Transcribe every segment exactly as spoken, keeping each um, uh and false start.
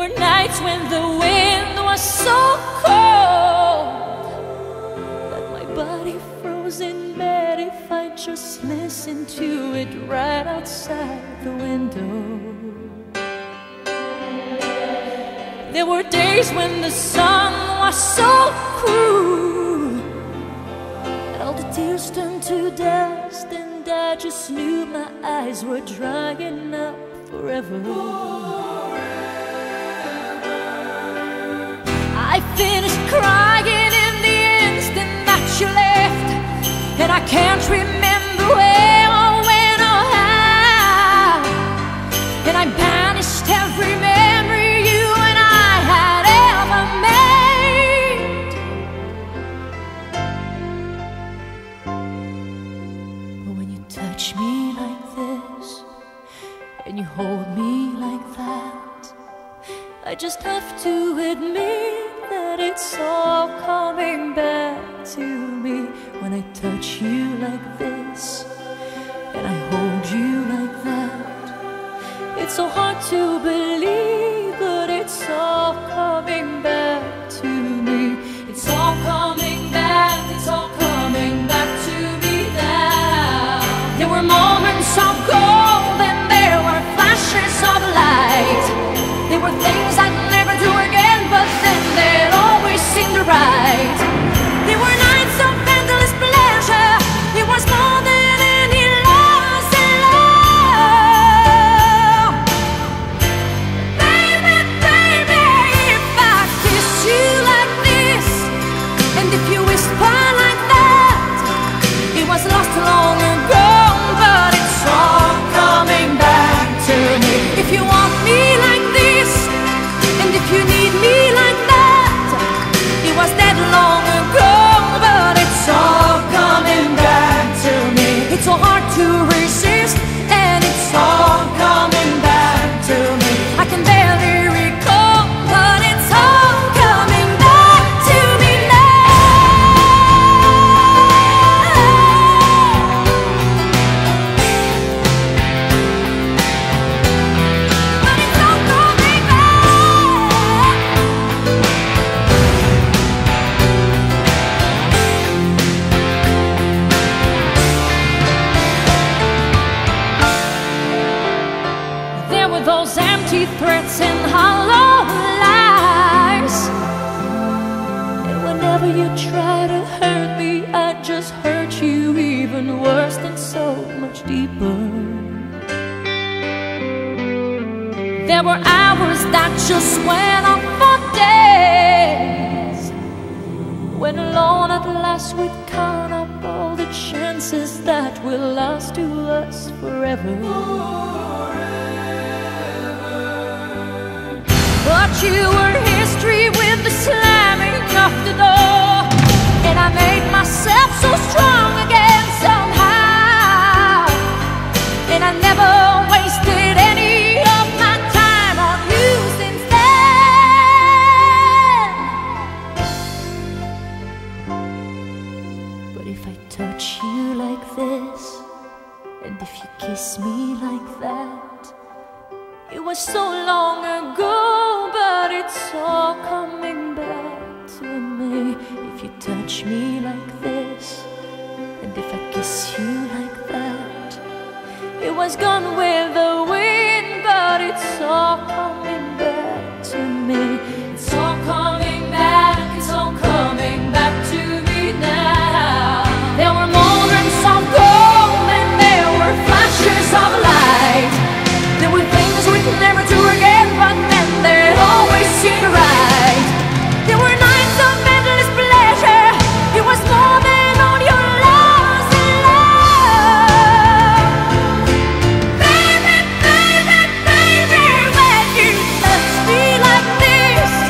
were nights when the wind was so cold that my body froze in bed if I just listened to it right outside the window. There were days when the sun was so cruel that all the tears turned to dust, and I just knew my eyes were drying up forever. I finished crying in the instant that you left, and I can't remember where or when or how, and I banished every memory you and I had ever made. But when you touch me like this and you hold me like that, I just have to admit that it's all coming back to me. When I touch you like this and I hold you like that, it's so hard to believe, but it's all coming back to me. It's all coming back, it's all coming back to me now. There were moments of gold and there were flashes of light. There were things I'd never do again, but then they'd always seem right. There were nights of endless pleasure. It was more than any loss in love. Baby, baby, if I kiss you like this, and if you whisper like that, it was lost long ago, but it's all coming back to me. If you want me like this, and if you need me like that, it was dead long ago, but it's all coming back to me. It's so hard to resist, and it's all coming back to me. I can barely recall, but it's all coming back to me But it's all coming back. There were those empty threats and hollow lies, and whenever you try to hurt me, I just hurt you even worse and so much deeper. There were hours that just went on for days, when alone at last we'd count up all the chances that will last to us forever. But you were history with the slamming of the door, and I made myself so strong again somehow, and I never wasted any of my time on you since then. But if I touch you like this, and if you kiss me like that, it was so long ago, but it's all coming back to me. If you touch me like this, and if I kiss you like that, it was gone with the wind, but it's all coming back to me. It's all coming back, it's all coming back to me now. There were moments of gold and there were flashes of light. There were things we could never do again, but then they'd always seem right. There were nights of endless pleasure. It was more than all your loss in love. Baby, baby, baby, when you touch me like this,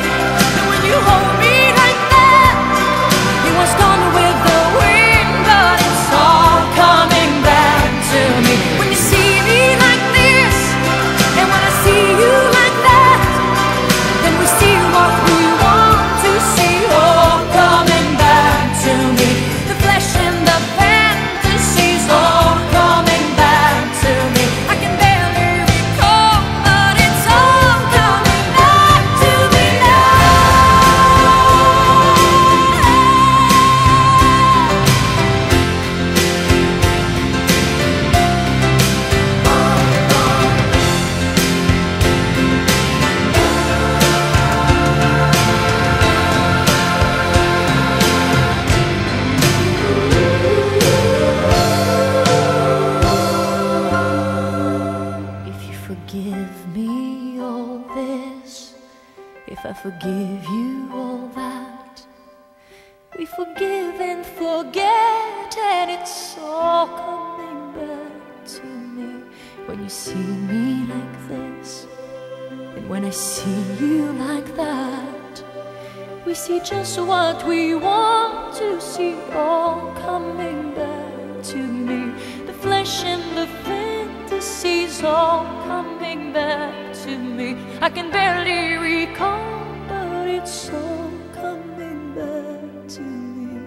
forgive you all that. We forgive and forget, and it's all coming back to me. When you see me like this, and when I see you like that, we see just what we want to see, all coming back to me. The flesh and the fantasies all coming back to me. I can barely recall, but it's all coming back to me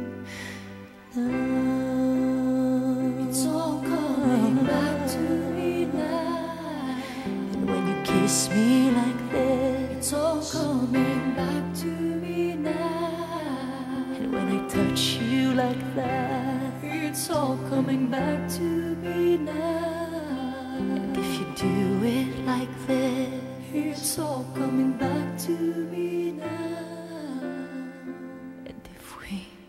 now. It's all coming back to me now. And when you kiss me like this, it's all coming back to me now. And when I touch you like that, it's all coming back to me now. And if you do it like this, it's all coming back to me now. And if we